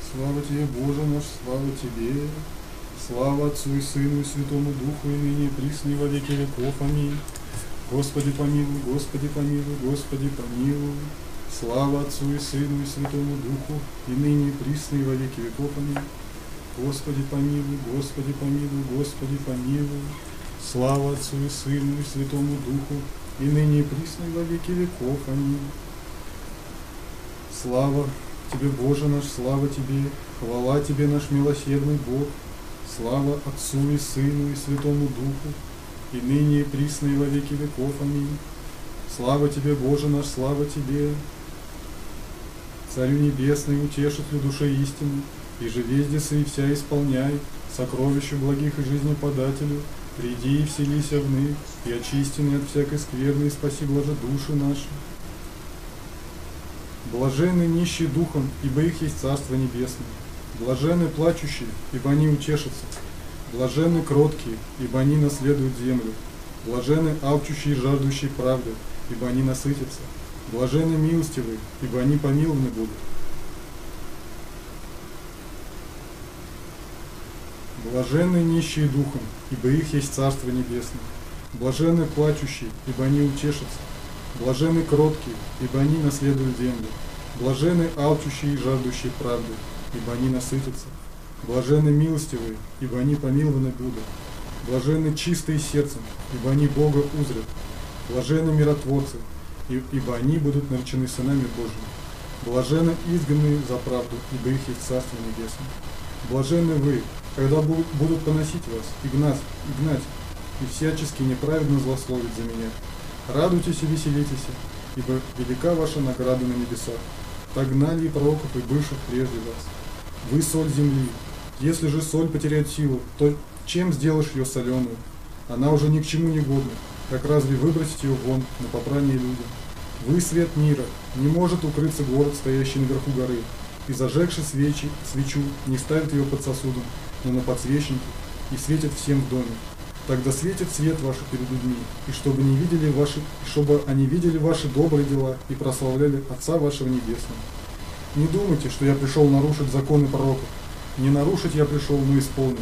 Слава Тебе, Боже наш, слава Тебе. Слава Отцу и Сыну и Святому Духу, и ныне и присно и во веки веков. Аминь. Господи помилуй, Господи помилуй, Господи помилуй. Слава Отцу и Сыну и Святому Духу, и ныне и присно и во веки веков. Аминь. Господи помилуй, Господи помилуй, Господи помилуй. Слава Отцу и Сыну и Святому Духу, и ныне и присно и во веки веков. Аминь. Слава Тебе, Боже наш, слава Тебе, хвала Тебе, наш милосердный Бог. Слава Отцу и Сыну и Святому Духу, и ныне и присно и во веки веков. Аминь. Слава Тебе, Боже наш, слава Тебе, Царю Небесный, утешителю души истины, и же везде и вся исполняй, сокровищу благих и жизнеподателю, приди и вселися вны, и очистенный от всякой скверны, и спаси блаже души наши. Блаженны нищие духом, ибо их есть Царство Небесное. Блаженны плачущие, ибо они утешатся. Блаженны кроткие, ибо они наследуют землю. Блаженны алчущие и жаждущие правды, ибо они насытятся. Блаженны милостивые, ибо они помилованы будут. Блаженны нищие духом, ибо их есть Царство Небесное. Блаженны плачущие, ибо они утешатся. Блаженны кроткие, ибо они наследуют землю. Блаженны алчущие и жаждущие правды, ибо они насытятся. Блаженны милостивые, ибо они помилованы будут. Блаженны чистые сердцем, ибо они Бога узрят. Блаженны миротворцы, ибо они будут наречены сынами Божьими. Блаженны изгнанные за правду, ибо их есть Царство Небесное. Блаженны вы, когда будут поносить вас, и гнать, и всячески неправедно злословить за меня. Радуйтесь и веселитесь, ибо велика ваша награда на небесах. Так гнали и пророков, и бывших прежде вас. Вы соль земли. Если же соль потеряет силу, то чем сделаешь ее соленую? Она уже ни к чему не годна. Как разве выбросить ее вон на попрание людям? Вы свет мира. Не может укрыться город, стоящий наверху горы. И зажегши свечу, не ставит ее под сосудом, но на подсвечнике, и светит всем в доме. Тогда светит свет ваш перед людьми, и чтобы они видели ваши добрые дела и прославляли Отца вашего Небесного. Не думайте, что я пришел нарушить законы пророков. Не нарушить я пришел, но исполнить.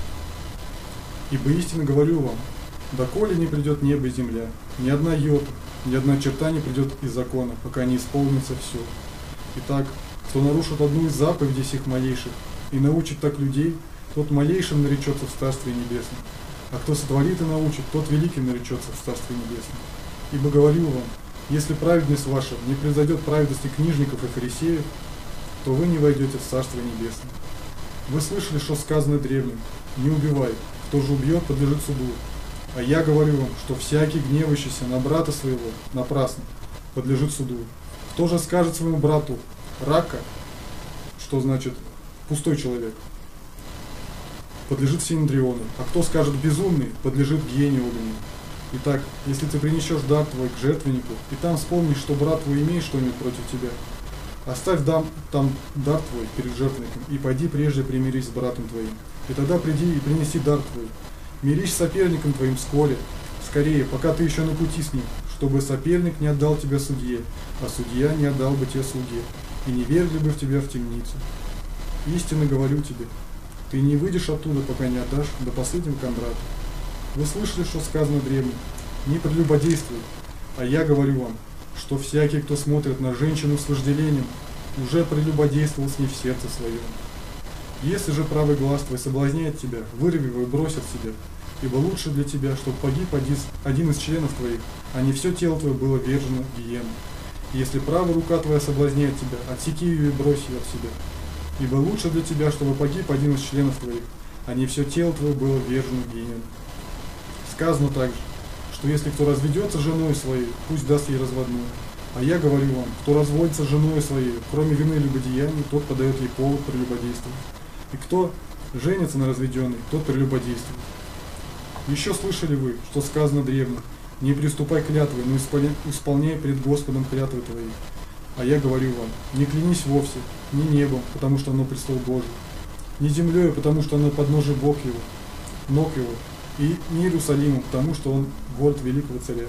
Ибо истинно говорю вам, доколе не придет небо и земля, ни одна йота, ни одна черта не придет из закона, пока не исполнится все. Итак, кто нарушит одну из заповедей сих малейших и научит так людей, тот малейшим наречется в Царстве Небесном. А кто сотворит и научит, тот великим наречется в Царстве Небесном. Ибо говорю вам, если праведность ваша не превзойдет праведности книжников и фарисеев, то вы не войдете в Царство Небесное. Вы слышали, что сказано древним: не убивай, кто же убьет, подлежит суду. А я говорю вам, что всякий гневающийся на брата своего напрасно подлежит суду. Кто же скажет своему брату рака, что значит пустой человек, подлежит синдриону, а кто скажет безумный, подлежит гиене огненной. Итак, если ты принесешь дар твой к жертвеннику, и там вспомнишь, что брат твой имеет что-нибудь против тебя, оставь там дар твой перед жертвенником, и пойди прежде примирись с братом твоим. И тогда приди и принеси дар твой. Мирись с соперником твоим скорее, пока ты еще на пути с ним, чтобы соперник не отдал тебя судье, а судья не отдал бы тебе слуге, и не верили бы в тебя в темницу. Истинно говорю тебе, ты не выйдешь оттуда, пока не отдашь до последнего Кондрату. Вы слышали, что сказано древним: не прелюбодействуй. А я говорю вам, что всякий, кто смотрит на женщину с вожделением, уже прелюбодействовал с ней в сердце своем. Если же правый глаз твой соблазняет тебя, вырви его и брось от себя, ибо лучше для тебя, чтобы погиб один из членов твоих, а не все тело твое было вержено в гиену. Если правая рука твоя соблазняет тебя, отсеки ее и брось ее от себя. Ибо лучше для тебя, чтобы погиб один из членов твоих, а не все тело твое было вержено в гиену. Сказано также, что если кто разведется с женой своей, пусть даст ей разводную. А я говорю вам, кто разводится с женой своей, кроме вины любодеяния, тот подает ей повод прелюбодействовать. И кто женится на разведенной, тот прелюбодействует. Еще слышали вы, что сказано древним: не приступай клятвой, но исполняй пред Господом клятвы твои. А я говорю вам, не клянись вовсе, ни небом, потому что оно престол Божий, ни землей, потому что оно подножие ног его, и не Иерусалимом, потому что он город великого царя.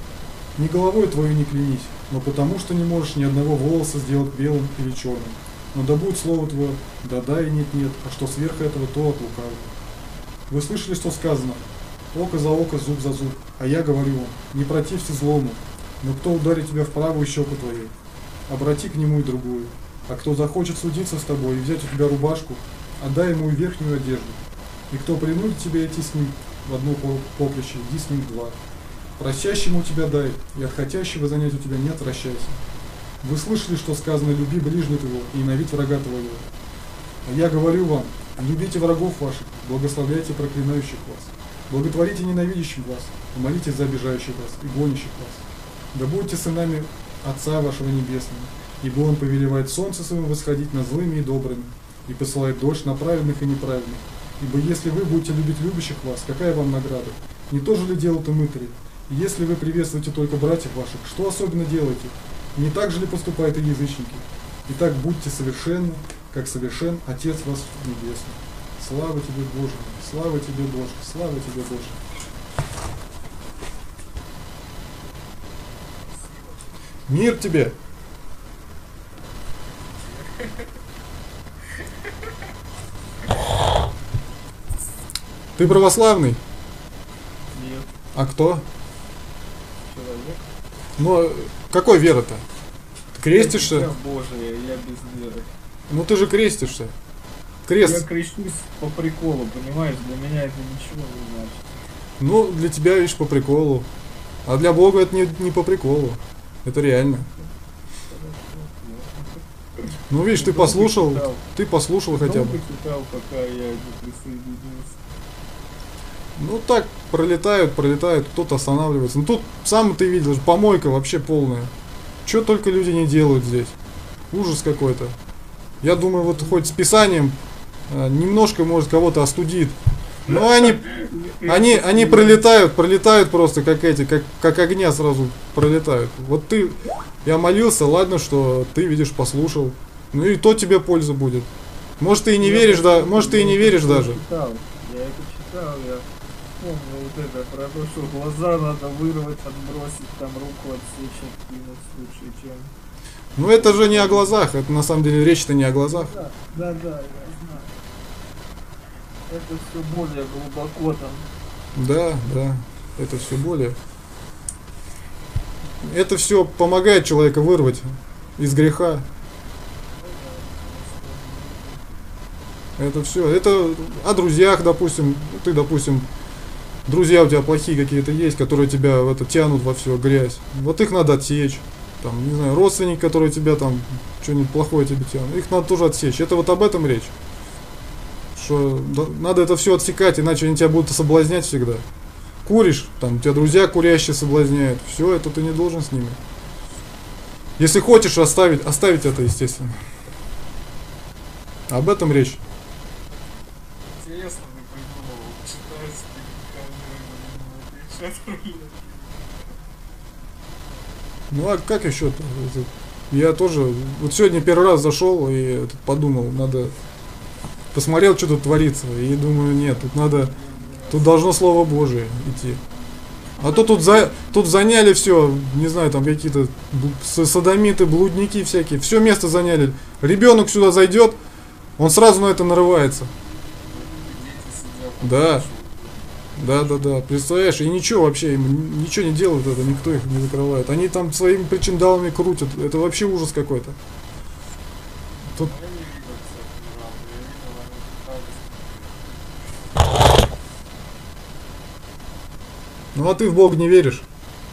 Ни головой твою не клянись, но потому что не можешь ни одного волоса сделать белым или черным. Но да будет слово твое, да и нет, а что сверх этого, то от лукавого. Вы слышали, что сказано? Око за око, зуб за зуб. А я говорю вам, не протився злому, но кто ударит тебя в правую щеку твою, обрати к нему и другую. А кто захочет судиться с тобой и взять у тебя рубашку, отдай ему и верхнюю одежду. И кто принудит тебя идти с ним в одно поприще, иди с ним в два. Просящему тебя дай, и от хотящего занять у тебя не отвращайся. Вы слышали, что сказано: люби ближнего твоего и ненавидь врага твоего. А я говорю вам, любите врагов ваших, благословляйте проклинающих вас, благотворите ненавидящим вас, и молитесь за обижающих вас и гонящих вас. Да будете сынами Отца вашего Небесного, ибо Он повелевает солнце своим восходить над злыми и добрыми, и посылает дождь на праведных и неправедных. Ибо если вы будете любить любящих вас, какая вам награда? Не то же ли делают и мытари? И если вы приветствуете только братьев ваших, что особенно делаете? Не так же ли поступают и язычники? Итак, будьте совершенны, как совершен Отец вас Небесный. Слава тебе, Боже! Слава тебе, Боже! Слава тебе, Боже! Мир тебе! Ты православный? Нет. А кто? Человек. Ну, какой вера-то? Ты крестишься? Я Божия, я без веры. Ну ты же крестишься. Крест. Я крещусь по приколу, понимаешь? Для меня это ничего не значит. Ну, для тебя, видишь, по приколу. А для Бога это не по приколу. Это реально. Ну, видишь, ты послушал хотя бы. Долго читал, пока я не присоединился. Ну так, пролетают, кто-то останавливается. Ну тут сам ты видел, помойка вообще полная. Что только люди не делают здесь. Ужас какой-то. Я думаю, вот хоть с писанием немножко, может, кого-то остудит. Но они пролетают просто, как огня сразу пролетают. Вот я молился, ладно, что ты, видишь, послушал. Ну и то тебе польза будет. Может, ты и не веришь, да, может, ты и не веришь даже. Я это читал, я помню вот это про то, что глаза надо вырвать, отбросить, там руку отсечь, откинуть лучше, чем... Ну это же не о глазах, это на самом деле речь-то не о глазах. Да, я знаю. Это все более глубоко там. Да, это все более. Это все помогает человека вырвать из греха. Это все. Это о друзьях, допустим. Ты, допустим, друзья у тебя плохие какие-то есть, которые тебя тянут во всю грязь. Вот их надо отсечь. Там, не знаю, родственники, которые тебя там что-нибудь плохое тебе тянут. Их надо тоже отсечь. Это вот об этом речь. Что надо это все отсекать, иначе они тебя будут соблазнять всегда. Куришь, там у тебя друзья курящие соблазняют. Все, это ты не должен с ними. Если хочешь оставить это, естественно. Об этом речь. Интересно, ты придумал, читаешь. Ну а как еще-то? Я тоже вот сегодня первый раз зашел и подумал, надо... Посмотрел, что тут творится, и думаю, нет, тут должно Слово Божие идти. А то тут заняли все, не знаю, там какие-то содомиты, блудники всякие, все место заняли. Ребенок сюда зайдет, он сразу на это нарывается. Да, представляешь, и ничего вообще, им ничего не делают, это никто их не закрывает. Они там своими причиндалами крутят, это вообще ужас какой-то. Тут... Ну а ты в Бога не веришь?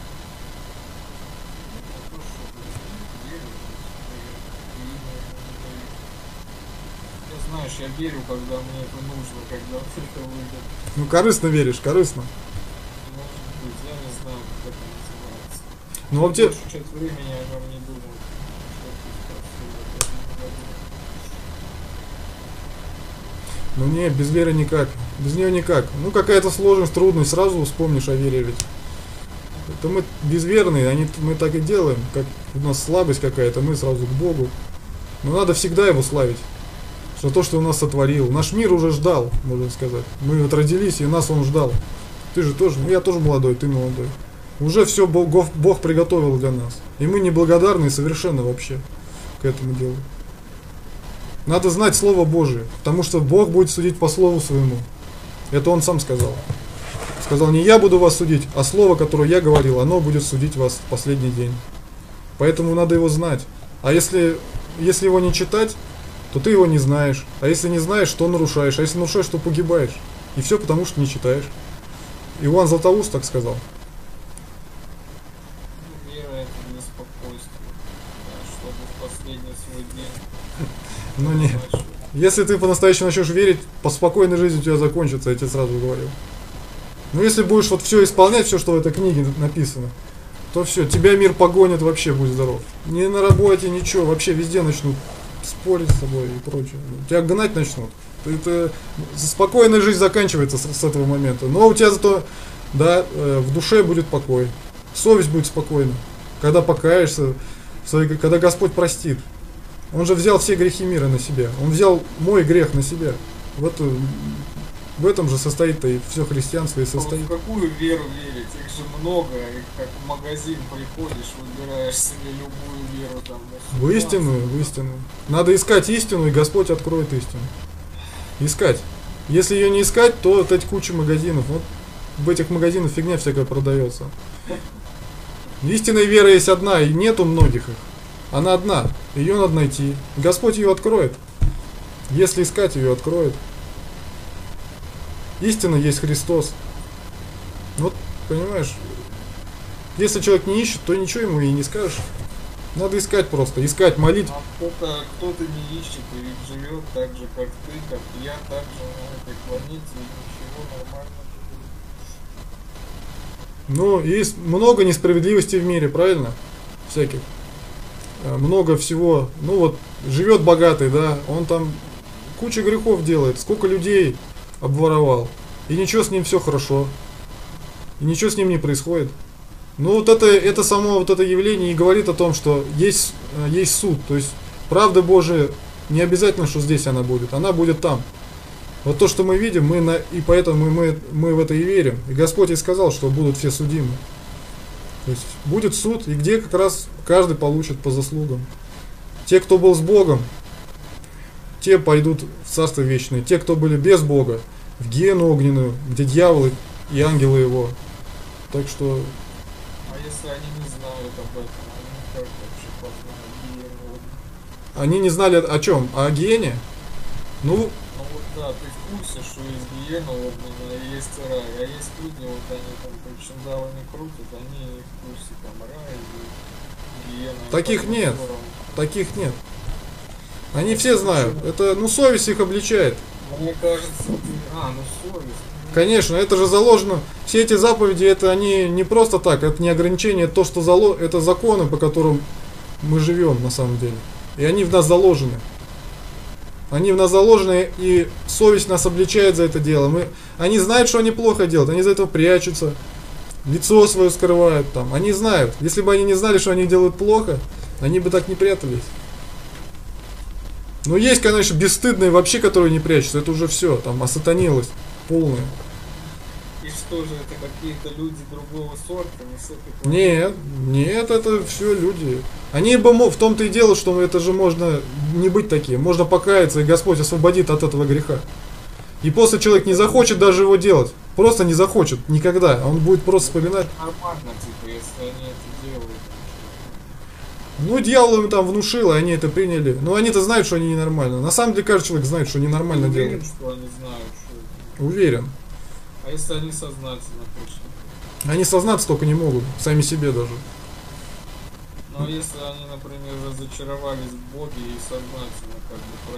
Знаешь, я верю, когда мне это нужно, когда это выйдет. Ну корыстно веришь, корыстно. Может быть, я не знаю, как это называется. Ну а тебе... Большую часть времени я о нем не думал. Ну не, без веры никак. Без нее никак. Ну какая-то сложность, трудность, сразу вспомнишь о вере ведь. Это мы безверные, мы так и делаем. Как у нас слабость какая-то, мы сразу к Богу. Но надо всегда его славить. За то, что он нас сотворил. Наш мир уже ждал, можно сказать. Мы вот родились, и нас он ждал. Ты же тоже, ну я тоже молодой, ты молодой. Уже все Бог приготовил для нас. И мы неблагодарны совершенно вообще к этому делу. Надо знать Слово Божие, потому что Бог будет судить по Слову Своему. Это Он сам сказал. Сказал, не я буду вас судить, а Слово, которое я говорил, оно будет судить вас в последний день. Поэтому надо его знать. А если его не читать, то ты его не знаешь. А если не знаешь, то нарушаешь. А если нарушаешь, то погибаешь. И все потому, что не читаешь. Иоанн Златоуст так сказал. Вера это для спокойствия, да, чтобы в последний свой день. Ну не. Если ты по-настоящему начнешь верить, по спокойной жизни у тебя закончится, я тебе сразу говорю. Но если будешь вот все исполнять, все, что в этой книге написано, то все, тебя мир погонит, вообще будь здоров. Ни на работе, ничего, вообще везде начнут спорить с тобой и прочее. Тебя гнать начнут. Это спокойная жизнь заканчивается с этого момента. Но у тебя зато, да, в душе будет покой. Совесть будет спокойна. Когда покаешься, когда Господь простит. Он же взял все грехи мира на себя. Он взял мой грех на себя. В этом же состоит-то и все христианство и состоит. В какую веру верить? Их же много. И как в магазин приходишь, выбираешь себе любую веру. Там, в истину, в истину. Надо искать истину, и Господь откроет истину. Искать. Если ее не искать, то вот эти куча магазинов. Вот в этих магазинах фигня всякая продается. Истинная вера есть одна, и нету многих их. Она одна. Ее надо найти. Господь ее откроет. Если искать, ее откроет. Истина есть Христос. Вот, понимаешь, если человек не ищет, то ничего ему и не скажешь. Надо искать просто, искать, молить. А кто-то не ищет и ведь живет так же, как ты, как я, так же на этой планете, и ничего, нормально. Ну, есть много несправедливости в мире, правильно? Всяких. Много всего. Ну вот, живет богатый, да, он там кучу грехов делает, сколько людей обворовал. И ничего с ним все хорошо. И ничего с ним не происходит. Ну вот это само вот это явление и говорит о том, что есть суд. То есть правда Божия не обязательно, что здесь она будет там. Вот то, что мы видим, и поэтому мы в это и верим. И Господь и сказал, что будут все судимы. То есть будет суд, и где как раз каждый получит по заслугам. Те, кто был с Богом, те пойдут в Царство Вечное. Те, кто были без Бога, в гиену огненную, где дьяволы и ангелы его. Так что... А если они не знают об этом, они как вообще познают гиену? Они не знали о чем? О гиене? Ну вот да, ты в курсе, что есть гиена огненная, и есть рай. А есть люди, вот они там причиндалами крутят, они в курсе там рай и гиена. Таких нет. Таких нет. Они все знают. Это, совесть их обличает. Мне кажется, совесть. Конечно, это же заложено. Все эти заповеди, это они не просто так, это не ограничение, это то, что это законы, по которым мы живем на самом деле. И они в нас заложены. Они в нас заложены, и совесть нас обличает за это дело. Они знают, что они плохо делают, они из-за этого прячутся, лицо свое скрывают там. Они знают. Если бы они не знали, что они делают плохо, они бы так не прятались. Но есть, конечно, бесстыдные вообще, которые не прячутся. Это уже все, там, осатанилось полное. И что же, это какие-то люди другого сорта, не с этой планеты? Нет, это все люди. Они бы, в том-то и дело, что это же можно не быть таким. Можно покаяться, и Господь освободит от этого греха. И после человек не захочет даже его делать. Просто не захочет, никогда. Он будет просто вспоминать. Нормально, типа, если они это делают. Дьявол им там внушил, и они это приняли. Но они-то знают, что они ненормально. На самом деле, каждый человек знает, что ненормально делают. Уверен, что они знают, что... Уверен. А если они сознательно точно? Они сознаться только не могут, сами себе даже. Но если они, например, разочаровались в Боге и сознательно как бы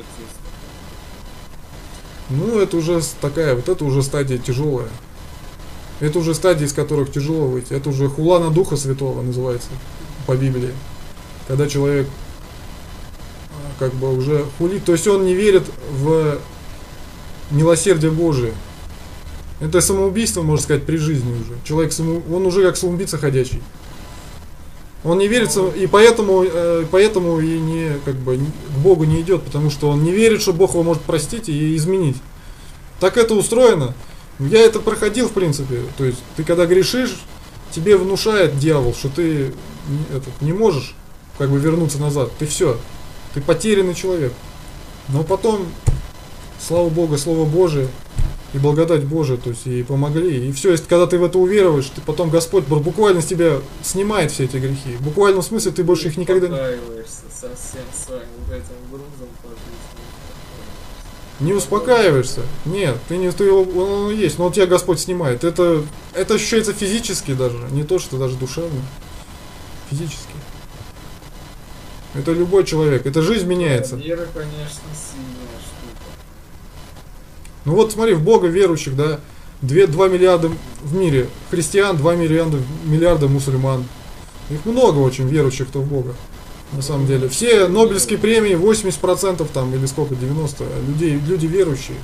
протестуют? Это уже такая, вот это уже стадия тяжелая. Это уже стадия, из которых тяжело выйти. Это уже хула на Духа Святого называется по Библии. Когда человек как бы уже хулит, то есть он не верит в милосердие Божие. Это самоубийство, можно сказать, при жизни уже. Человек, он уже как самоубийца ходячий. Он не верит, и поэтому и не, как бы, к Богу не идет, потому что он не верит, что Бог его может простить и изменить. Так это устроено. Я это проходил, в принципе. То есть ты когда грешишь, тебе внушает дьявол, что ты не можешь как бы вернуться назад. Ты все. Ты потерянный человек. Но потом, слава Богу, Слово Божие и благодать Божия, то есть и помогли. И все, если когда ты в это уверуешь, ты потом Господь буквально с тебя снимает все эти грехи. В буквальном смысле ты больше их никогда не... Успокаиваешься совсем своим вот этим грузом по жизни. Не успокаиваешься. Нет, ты не ты, он есть, но у тебя Господь снимает. Это ощущается физически даже, не то, что даже душевно. Физически. Это любой человек, это жизнь меняется. Вера, конечно, сильная штука. Ну вот смотри, в Бога верующих, да, 2 миллиарда в мире христиан, 2 миллиарда мусульман. Их много очень верующих, кто в Бога. На самом деле. Все Нобелевские премии, 80% там, или сколько, 90% люди верующие.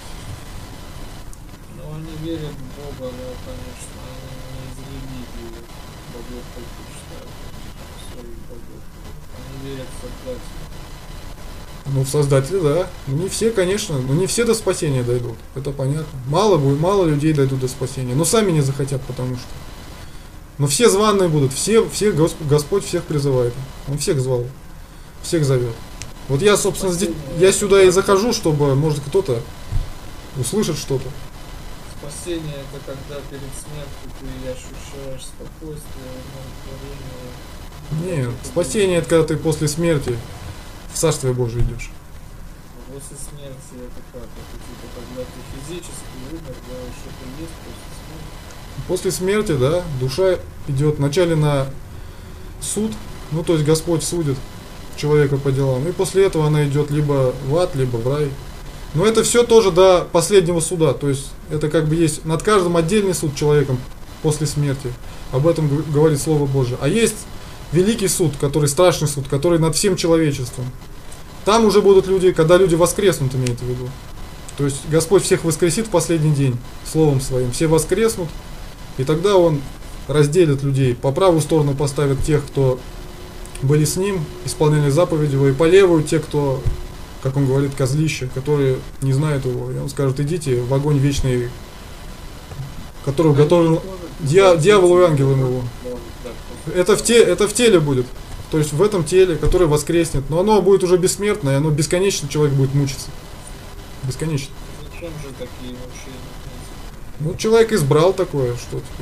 Ну, они верят в Бога, но, конечно, они не из религии богов предпочитают своих богов. Они верят в Создателя. Ну, в Создателя, да. Ну, не все, конечно, но не все до спасения дойдут. Это понятно. Мало людей дойдут до спасения. Но сами не захотят, потому что. Но все званые будут, все Господь всех призывает. Он всех звал, всех зовет. Вот я, собственно, здесь, я сюда и захожу, чтобы, может, кто-то услышит что-то. Спасение — это когда перед смертью ты ощущаешь спокойствие, умиротворение. Нет, спасение — это когда ты после смерти в Царствие Божие идешь. После смерти это как? Это типа когда ты физически умер, делаешь это есть после смерти? После смерти, да, душа идет вначале на суд, ну то есть Господь судит человека по делам, и после этого она идет либо в ад, либо в рай. Но это все тоже до последнего суда, то есть это как бы есть над каждым отдельный суд человеком после смерти. Об этом говорит Слово Божие. А есть великий суд, который страшный суд, который над всем человечеством. Там уже будут люди, когда люди воскреснут, имеется в виду. То есть Господь всех воскресит в последний день Словом Своим. Все воскреснут. И тогда Он разделит людей, по правую сторону поставит тех, кто были с Ним, исполняли заповеди Его, и по левую те, кто, как Он говорит, козлище, которые не знают Его. И Он скажет: идите в огонь вечный, который уготовлен дьяволу и ангелам его. Это в теле будет, то есть в этом теле, которое воскреснет, но оно будет уже бессмертное, и оно бесконечно, человек будет мучиться. Бесконечно. Зачем же такие мучения? Ну, человек избрал такое, что теперь.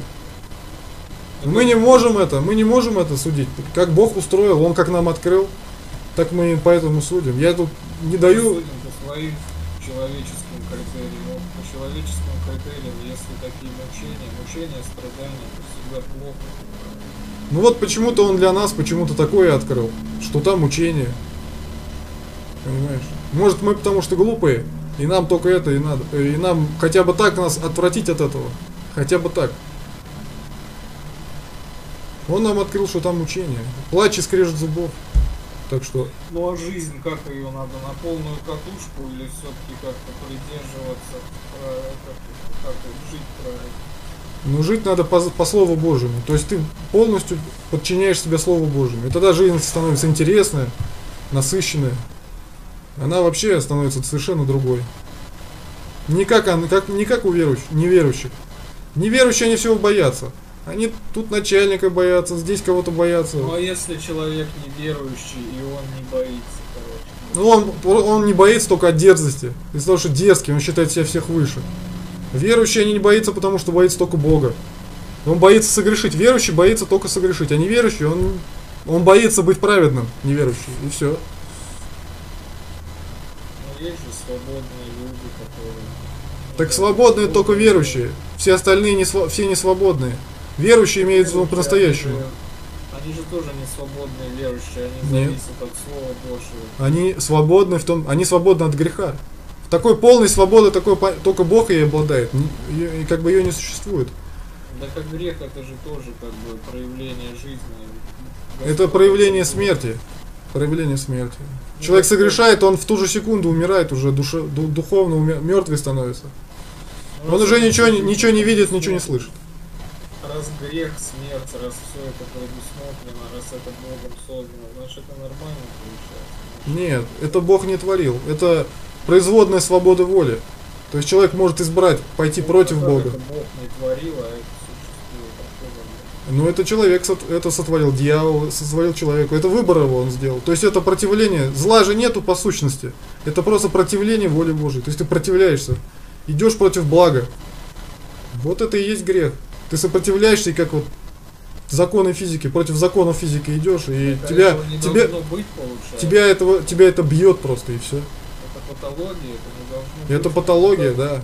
Мы не можем это судить. Как Бог устроил, Он как нам открыл, так мы поэтому судим. Я тут не даю... Судим по своим человеческим критериям. Вот по человеческим критериям, если такие мучения, страдания, то всегда плохо. Ну вот почему-то Он для нас почему-то такое открыл, что там мучение. Понимаешь? Может, мы потому что глупые, и нам только это и надо. И нам хотя бы так нас отвратить от этого. Хотя бы так. Он нам открыл, что там мучение. Плач и скрежет зубов. Так что... Ну а жизнь, как ее надо? На полную катушку или все-таки как-то придерживаться, как жить правильно? Ну, жить надо по Слову Божьему. То есть ты полностью подчиняешь себя Слову Божьему. И тогда жизнь становится интересная, насыщенная. Она вообще становится совершенно другой. Не как у неверующих. Неверующие, они всего боятся. Они тут начальника боятся, здесь кого-то боятся. Ну а если человек неверующий и он не боится, короче? Ну он не боится только от дерзости. Из-за того, что дерзкий, он считает себя всех выше. Верующий они не боится, потому что боится только Бога. Он боится согрешить. Верующий боится только согрешить. А неверующий, он боится быть праведным, неверующий. И все. Но есть же свободные люди, которые... Так свободные только верующие. Все остальные все не свободные. Верующие имеют в виду по-настоящему. Они же тоже не свободные верующие, они зависят от Слова Божьего. Они свободны от греха. Такой полной свободы только Бог ей обладает. И как бы ее не существует. Да как грех, это же тоже как бы проявление жизни. Это проявление смерти. Проявление смерти. Человек согрешает, он в ту же секунду умирает, уже духовно мертвый становится. Он уже ничего не видит, ничего не слышит. Раз грех, смерть, раз все это предусмотрено, раз это Богом создано, значит это нормально получается. Нет, это Бог не творил. Это производная свободы воли. То есть человек может избрать пойти против Бога. Это Бог не творил, а это существует. Но это человек это сотворил, дьявол сотворил человека, это выбор его он сделал. То есть это противление, зла же нету по сущности, это просто противление воле Божией. То есть ты противляешься, идешь против блага. Вот это и есть грех. Ты сопротивляешься, и как вот законы физики, против законов физики идешь, и тебя это бьет просто, и все. Это патология, это не должно быть. Это патология, да.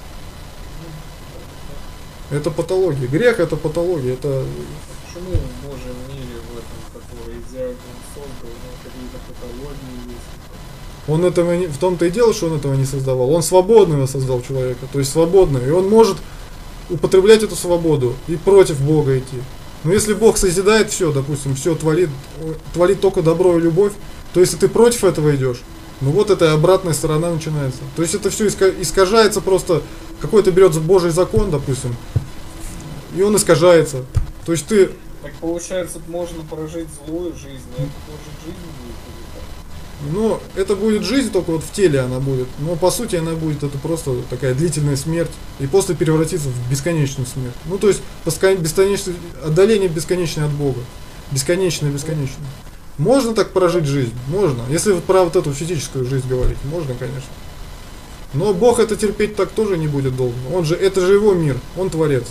Это патология. Грех это патология. Это... Почему в Божьем мире, в этом, который идеально создал, какие-то патологии есть? Он этого не... В том-то и дело, что он этого не создавал. Он свободного создал человека. То есть свободный. И он может употреблять эту свободу и против Бога идти. Но если Бог созидает все, допустим, все творит только добро и любовь, то если ты против этого идешь, ну вот эта обратная сторона начинается. То есть это все искажается просто. Какой-то берется Божий закон, допустим, и он искажается. То есть ты... Так получается, можно прожить злую жизнь, а это тоже жизнь будет? Ну, это будет жизнь, только вот в теле она будет. Но по сути она будет, это просто такая длительная смерть. И после превратится в бесконечную смерть. Ну, то есть бесконечное, отдаление бесконечное от Бога. Бесконечное. Можно так прожить жизнь? Можно. Если вот про вот эту физическую жизнь говорить, можно, конечно. Но Бог это терпеть так тоже не будет долго. Это же его мир, он творец.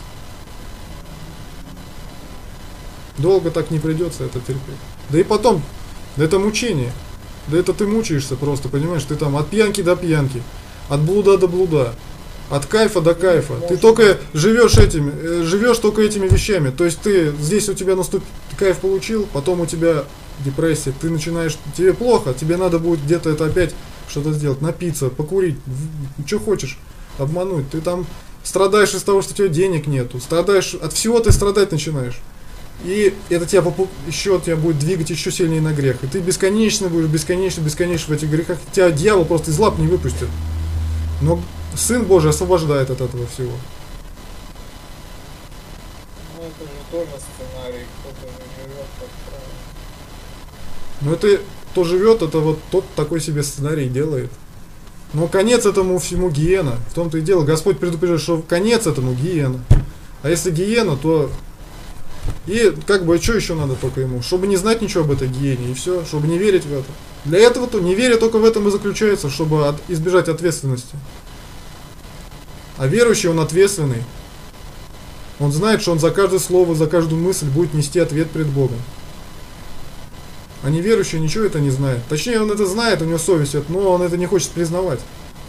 Долго так не придется это терпеть. Да и потом, да это мучение. Да это ты мучаешься просто, понимаешь? Ты там от пьянки до пьянки, от блуда до блуда, от кайфа до кайфа. Ты только живешь только этими вещами. То есть ты здесь у тебя кайф получил, потом у тебя депрессия, ты начинаешь, тебе плохо, тебе надо будет где-то это опять что-то сделать, напиться, покурить, что хочешь, обмануть. Ты там страдаешь из-за того, что у тебя денег нету, страдаешь, от всего ты страдать начинаешь. И это тебя будет двигать еще сильнее на грех. И ты бесконечно будешь, бесконечно в этих грехах. Тебя дьявол просто из лап не выпустит. Но Сын Божий освобождает от этого всего. Ну это же тоже сценарий, кто-то же живет как правильно. Но это кто живет, это вот тот такой себе сценарий делает. Но конец этому всему гиена. В том-то и дело. Господь предупреждает, что конец этому гиена. А если гиена, то... И как бы, что еще надо только ему? Чтобы не знать ничего об этой гиене, и все, чтобы не верить в это. Для этого-то неверие только в этом и заключается, чтобы избежать ответственности. А верующий, он ответственный. Он знает, что он за каждое слово, за каждую мысль будет нести ответ перед Богом. А неверующий ничего это не знает. Точнее, он это знает, у него совесть, но он это не хочет признавать.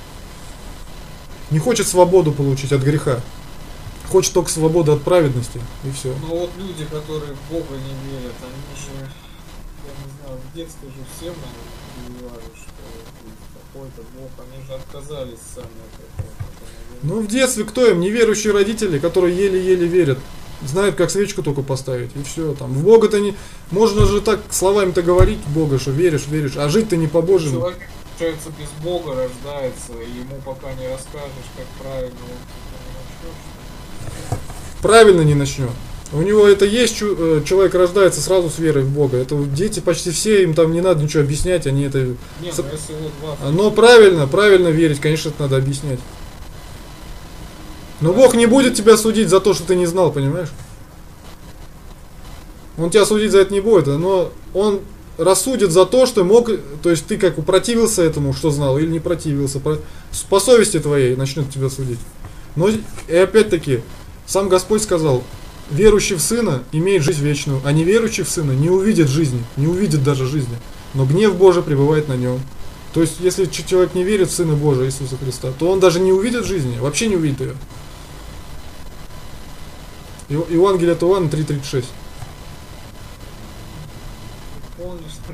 Не хочет свободу получить от греха. Хочет только свободу от праведности, и все. Но вот люди, которые в Бога не верят, они же, я не знаю, в детстве же всем прививали, что какой-то Бог, они же отказались сами от этого. Ну в детстве кто им? Неверующие родители, которые еле-еле верят. Знают, как свечку только поставить, и все. Там. В Бога-то не... Можно же так словами-то говорить в Бога, что веришь, а жить-то не по-божьему. Человек, получается, без Бога рождается, и ему пока не расскажешь, как правильно, правильно не начнет. У него это есть, человек рождается сразу с верой в Бога. Это дети почти все, им там не надо ничего объяснять, они это... Нет, но если вот 20... Но правильно верить, конечно, это надо объяснять. Но Бог не будет тебя судить за то, что ты не знал, понимаешь? Он тебя судить за это не будет, но он рассудит за то, что мог, то есть ты как упротивился этому, что знал, или не противился. По совести твоей начнет тебя судить. Но и опять-таки, сам Господь сказал, верующий в Сына имеет жизнь вечную, а неверующий в Сына не увидит жизни, не увидит даже жизни. Но гнев Божий пребывает на нем. То есть, если человек не верит в Сына Божия Иисуса Христа, то он даже не увидит жизни, вообще не увидит ее. Евангелие от Иоанна 3:36. Помнишь, что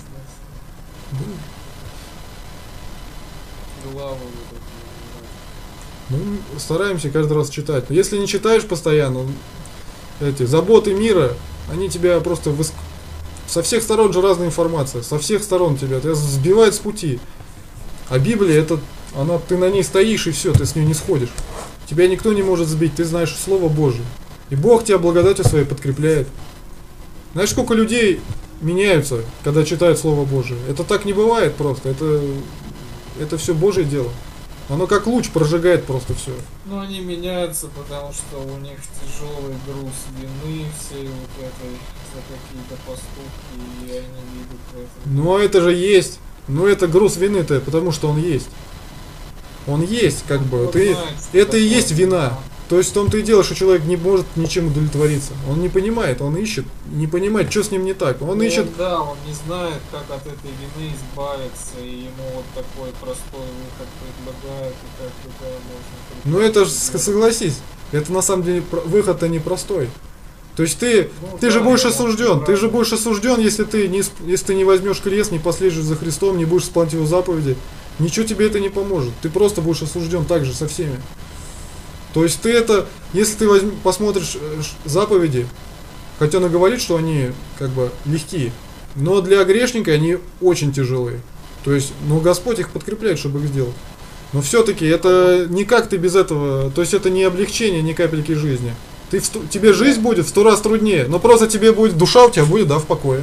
главу ну, стараемся каждый раз читать. Но если не читаешь постоянно, эти заботы мира, они тебя просто со всех сторон же разная информация, со всех сторон тебя сбивает с пути. А Библия, ты на ней стоишь и все, ты с ней не сходишь. Тебя никто не может сбить, ты знаешь Слово Божие. И Бог тебя благодатью своей подкрепляет. Знаешь, сколько людей меняются, когда читают Слово Божие? Это так не бывает просто, это все Божье дело. Оно как луч прожигает просто все. Но они меняются, потому что у них тяжелый груз вины всей вот этой за какие-то поступки, и они видят в этом. Но это же есть. Но это груз вины-то, потому что он есть. Он есть, как бы. Вот Ты, знает, что это и такое есть вина. То есть в том-то и дело, что человек не может ничем удовлетвориться. Он не понимает, он ищет, не понимает, что с ним не так. Он Ну, ищет. да, он не знает, как от этой вины избавиться, и ему вот такой простой выход предлагают, и как туда можно... Ну это же, согласись, это на самом деле выход-то непростой. То есть ты Ну, же да, будешь я осужден. могу Ты же правильно. будешь осужден, если ты не возьмешь крест, не последуешь за Христом, не будешь исполнять его заповеди. Ничего тебе это не поможет. Ты просто будешь осужден так же со всеми. То есть ты это, если ты посмотришь заповеди, хотя он и говорит, что они как бы легкие, но для грешника они очень тяжелые. То есть, ну Господь их подкрепляет, чтобы их сделать. Но все-таки это никак ты без этого, то есть это не облегчение ни капельки жизни. Тебе жизнь будет в 100 раз труднее, но просто тебе будет, душа у тебя будет, да, в покое.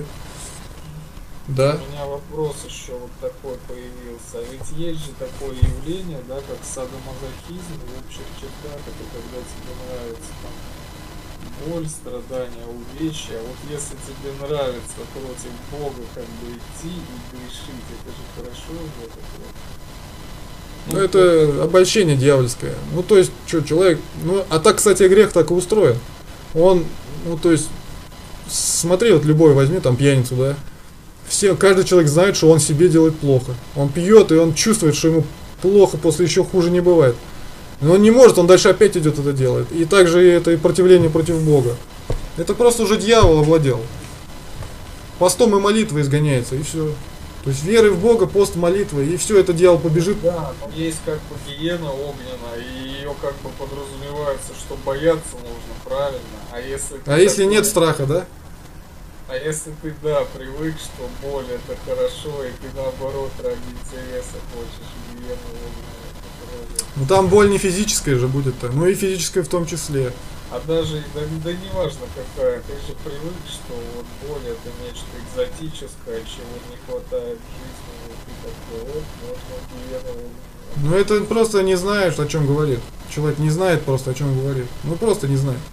Да. У меня вопрос еще вот такой появился. А ведь есть же такое явление, да, как садомазохизм в общих чертах, это когда тебе нравится там боль, страдания, увечья. Вот если тебе нравится против Бога как бы идти и грешить, это же хорошо или это плохо? Ну это обольщение дьявольское. Ну то есть, что, человек, ну, а так, кстати, грех так и устроен. Он, ну то есть, смотри, вот любой возьми там пьяницу, да. Каждый человек знает, что он себе делает плохо. Он пьет, и он чувствует, что ему плохо, после еще хуже не бывает. Но он не может, он дальше опять идет это делает. И также это и противление против Бога. Это просто уже дьявол овладел. Постом и молитвой изгоняется, и все. То есть верой в Бога, пост, молитва, и все, это дьявол побежит. Да, но есть как бы гиена огненная, и ее как бы подразумевается, что бояться нужно, правильно? А если Нет страха, да? А если ты, да, привык, что боль это хорошо, и ты наоборот ради интереса хочешь гиену огненную, Ну там боль не физическая же будет-то, ну и физическая в том числе. а даже, да не важно какая, ты же привык, что вот боль это нечто экзотическое, чего не хватает в жизни, вот ты такой, вот, можно гиену огненную. Ну это просто не знаешь, о чем говорит. Человек не знает просто, о чем говорит. Ну просто не знает.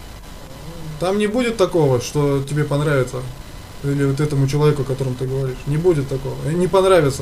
Там не будет такого, что тебе понравится. Или вот этому человеку, о котором ты говоришь. Не будет такого. Не понравится.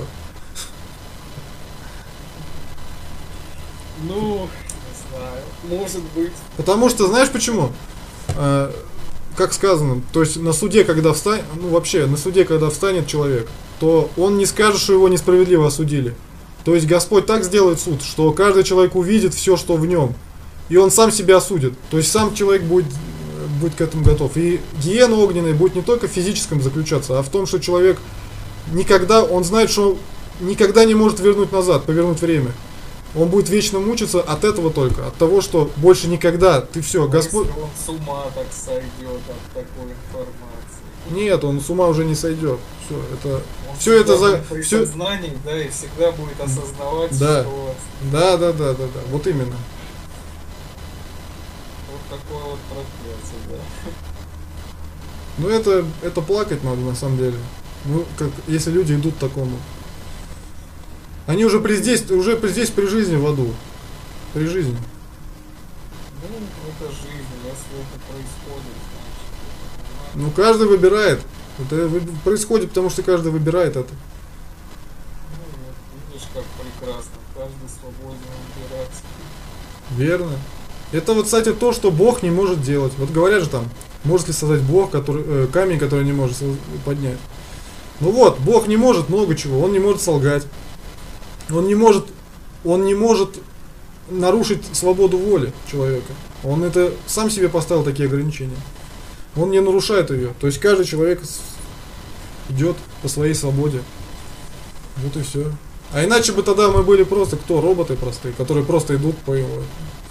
Ну, не знаю, может быть. Потому что, знаешь почему? Как сказано, то есть на суде, когда встанет, ну вообще, на суде, когда встанет человек, то он не скажет, что его несправедливо осудили. То есть Господь так сделает суд, что каждый человек увидит все, что в нем. И он сам себя осудит. То есть сам человек будет к этому готов. И гиена огненная будет не только в физическом заключаться, а в том, что человек никогда, он знает, что никогда не может вернуть назад, повернуть время. Он будет вечно мучиться от этого только, от того, что больше никогда, ты все, Господь... Если он с ума так сойдет от такой информации. Нет, он с ума уже не сойдет. Все, это... Он Все это за... при Все... сознании, да, и всегда будет осознавать, Да. что Да, вот именно. вот такое вот проклятие, да. Ну это плакать надо на самом деле. Ну, как, если люди идут к такому. Они уже при жизни в аду. При жизни. Ну, это жизнь, если это происходит, значит, Ну, каждый выбирает. Это происходит, потому что каждый выбирает это. ну, вот, видишь, как прекрасно, каждый свободен выбирать. Верно. Это вот, кстати, то, что Бог не может делать. Вот говорят же там, может ли создать Бог камень, который не может поднять. Ну вот, Бог не может много чего. Он не может солгать. Он не может нарушить свободу воли человека. Он это сам себе поставил такие ограничения. Он не нарушает ее. То есть каждый человек идет по своей свободе. Вот и все. А иначе бы тогда мы были просто кто? Роботы простые, которые просто идут по его.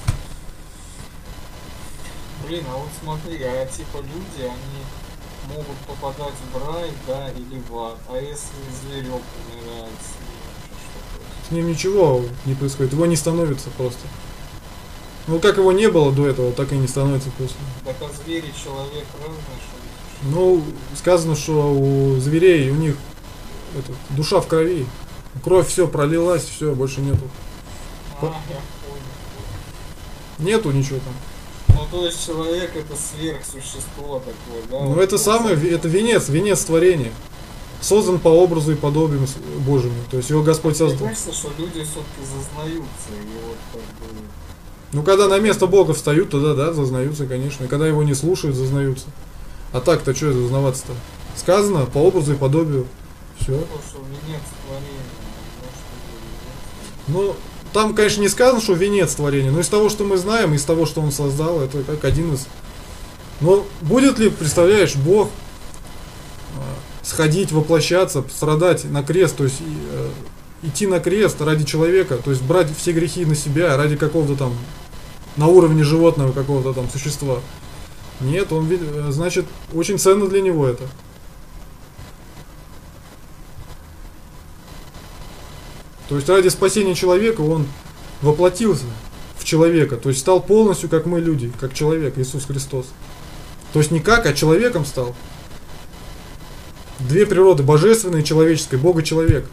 Блин, а вот смотри, а типа люди, они могут попадать в рай, да, или в ад. А если зверек умирает, с ним что-то? С ним ничего не происходит, его не становится просто. Ну как его не было до этого, так и не становится после. Так а звери и человек разные, что ли? Ну, сказано, что у зверей, у них душа в крови. Кровь все пролилась, все, больше нету. Я понял. Нету ничего там. Ну то есть человек это сверхсущество такое, да? Ну Вот это самое, это венец творения. Создан по образу и подобию Божьему. То есть его Господь Мне создал. кажется, что люди все-таки зазнаются, и вот как бы... Ну когда на место Бога встают, тогда да, зазнаются, конечно. И когда его не слушают, зазнаются. А так-то что это зазнаваться-то? Сказано по образу и подобию. Все. То, что венец творения, Ну, там, конечно, не сказано, что венец творения, но из того, что мы знаем, из того, что он создал, это как один из... Но будет ли, представляешь, Бог сходить, воплощаться, страдать на крест, то есть идти на крест ради человека, то есть брать все грехи на себя ради какого-то там, на уровне животного какого-то там существа? Нет, он, значит, очень ценно для него это. То есть ради спасения человека он воплотился в человека, то есть стал полностью как мы люди, как человек, Иисус Христос. То есть не как, а человеком стал. Две природы, божественная и человеческая, Бог и человек.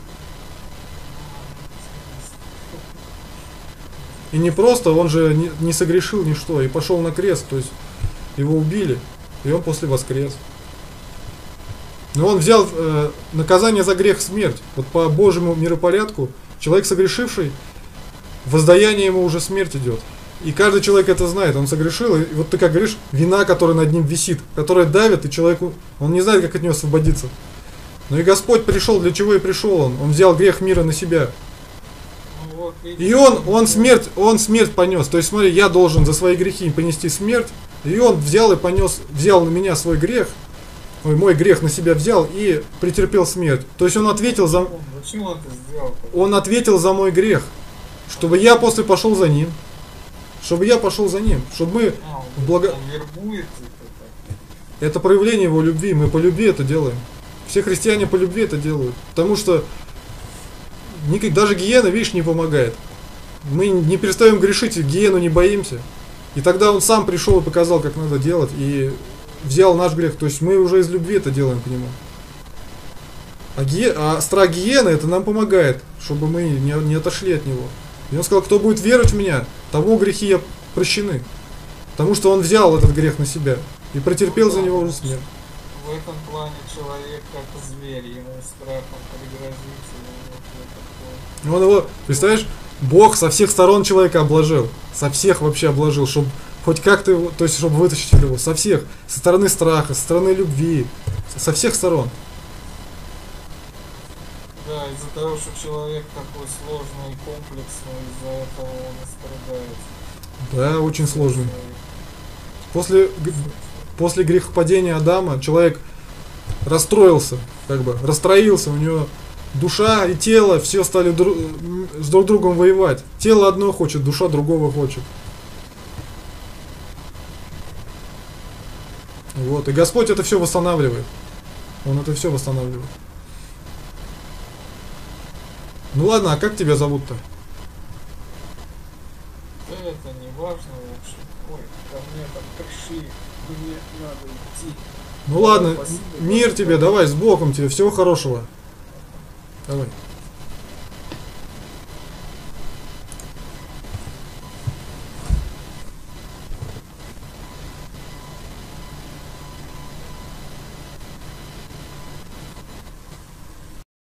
И не просто, он же не согрешил ничто и пошел на крест, то есть его убили, и он после воскрес. Но он взял наказание за грех смерть. Вот по Божьему миропорядку человек согрешивший, воздаяние ему уже смерть идет. И каждый человек это знает, он согрешил, и вот ты как говоришь, вина, которая над ним висит, которая давит, и человеку, он не знает, как от нее освободиться. Но и Господь пришел, для чего и пришел он взял грех мира на себя. ну, вот, видите, И он смерть понес. То есть смотри, я должен за свои грехи понести смерть, и он взял на меня свой грех, мой грех на себя взял и претерпел смерть. То есть он ответил за... Зачем он это сделал? Он ответил за мой грех, чтобы я после пошел за ним. Чтобы я пошел за ним. Чтобы мы... Он вербует это. Это проявление его любви. Мы по любви это делаем. Все христиане по любви это делают. Потому что даже гиена, видишь, не помогает. Мы не перестаем грешить, и гиену не боимся. И тогда он сам пришел и показал, как надо делать. И взял наш грех. То есть мы уже из любви это делаем к нему. А страх гиены это нам помогает, чтобы мы не отошли от него. И он сказал, кто будет веровать в меня, тому грехи я прощены. Потому что он взял этот грех на себя и претерпел за него уже смерть. В этом плане человек как зверь, ему страхом пригрозить. Он его, представляешь, Бог со всех сторон человека обложил. Со всех вообще обложил, чтобы хоть как-то его, то есть чтобы вытащить его. Со всех. Со стороны страха, со стороны любви. Со всех сторон. Да, из-за того, что человек такой сложный и комплексный, из-за этого он и страдает. Да, очень сложный. После грехопадения Адама человек расстроился, расстроился, у него душа и тело, все стали с друг другом воевать. Тело одно хочет, душа другого хочет. Вот, и Господь это все восстанавливает. Он это все восстанавливает. Ну ладно, а как тебя зовут-то? Да это не важно, в общем. Ой, ко мне там пришли, мне надо идти. Ну ладно, Спасибо, мир тебе, давай, с Богом тебе, всего хорошего. Давай.